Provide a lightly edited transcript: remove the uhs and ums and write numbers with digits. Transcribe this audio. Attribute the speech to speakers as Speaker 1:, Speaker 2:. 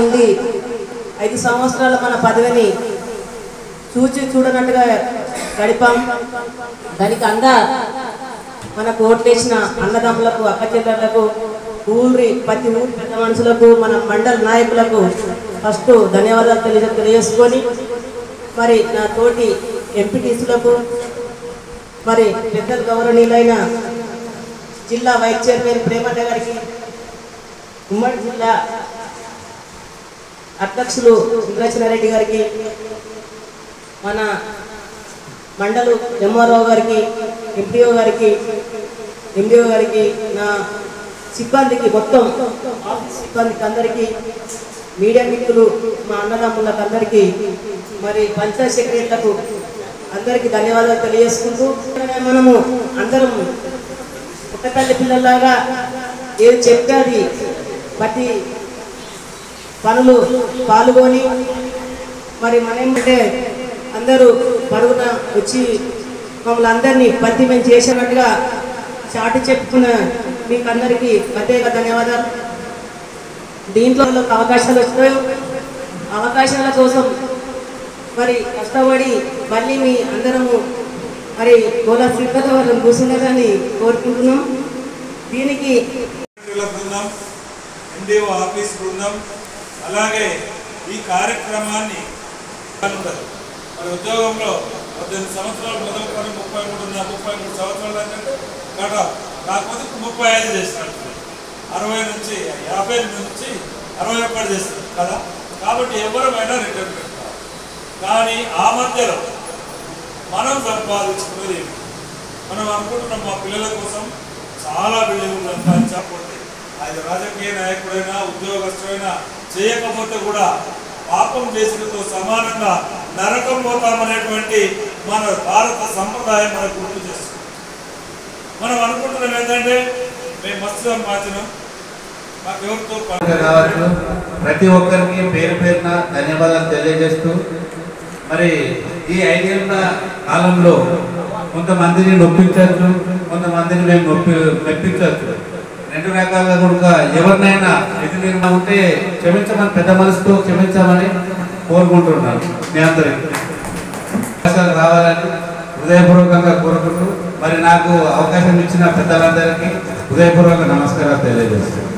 Speaker 1: ఉండి 5 సంవత్సరాల మన పదవిని చూడనట్టుగా గడిపాం. దానికి మనకు ఓట్లేసిన అన్నదమ్ములకు, అక్క చెల్లెళ్లకు, ప్రతి ఊరి పెద్ద మనుషులకు, మన మండల నాయకులకు ఫస్ట్ ధన్యవాదాలు తెలియజేసుకొని, మరి నా తోటి ఎంపీటీసీలకు, మరి పెద్దలు గౌరవనీయులైన జిల్లా వైస్ చైర్మన్ ప్రేమన్న గారికి, ఉమ్మడి జిల్లా అధ్యక్షులు సుందరచనారెడ్డి గారికి, మన మండలు ఎంఆర్ఓ గారికి, ఎంపీఓ గారికి, నా సిబ్బందికి, మొత్తం ఆఫీస్ సిబ్బందికి అందరికీ, మీడియా మిత్రులు, మా అన్నదమ్ములకు అందరికీ, మరి పంచాయత్ సెక్రటరీలకు అందరికీ ధన్యవాదాలు తెలియజేసుకుంటూ, మనము అందరం పుట్టతల్లి పిల్లల్లాగా ఏది చెప్తే అది ప్రతి పనులు పాల్గొని, మరి మనేమంటే అందరూ పరుగున వచ్చి మమ్మల్ని అందరినీ మేము చేసినట్టుగా చాటి చెప్పుకున్న మీకు అందరికీ ప్రత్యేక ధన్యవాదాలు. దీంట్లో అవకాశాలు వస్తాయో అవకాశాల కోసం మరి కష్టపడి మళ్ళీ మీ అందరము మరి గోలా శ్రీపద వాళ్ళని కూర్చున్నదని కోరుకుంటున్నాం. దీనికి
Speaker 2: బృందం, ఎండిఓ ఆఫీస్ బృందం, అలాగే ఈ కార్యక్రమాన్ని మరి ఉద్యోగంలో 18 సంవత్సరాలు మొదలుకొని 33 సంవత్సరాలు అంటే కాకపోతే 35 చేస్తారు, 60 నుంచి 50 నుంచి 61 చేస్తారు కదా. కాబట్టి ఎవరమైనా రిటర్న్ పెట్టాలి. కానీ ఆ మధ్యలో మనం సంపాదించుకునేది మనం అనుకుంటున్నాం, మా పిల్లల కోసం చాలా బిల్డింగ్లు సంపాదించకపోతే అది రాజకీయ నాయకుడైనా ఉద్యోగస్తుడైనా చేయకపోతే కూడా పాపం చేసినతో సమానంగా నరకం పోతామనేటువంటి మన భారత సంప్రదాయం మనకు గుర్తు చేస్తుంది. మనం అనుకుంటున్నాం ఏంటంటే మేము మస్తు సంపాదించినాం, మాకెవరితో
Speaker 3: కావచ్చు. ప్రతి ఒక్కరికి పేరు పేరున ధన్యవాదాలు తెలియజేస్తూ, మరి ఈ 5 ఏళ్ల కాలంలో కొంతమందిని నొప్పించవచ్చు, కొంతమందిని మేము మెప్పించవచ్చు. 2 రకాలుగా కూడా ఎవరినైనా ఎదురు ఉంటే క్షమించమని, పెద్ద మనసుతో క్షమించమని కోరుకుంటున్నాను. మీ అందరికీ అవకాశాలు రావాలని హృదయపూర్వకంగా కోరుకుంటూ, మరి నాకు అవకాశం ఇచ్చిన పెద్దలందరికీ హృదయపూర్వక నమస్కారాలు తెలియజేస్తాను.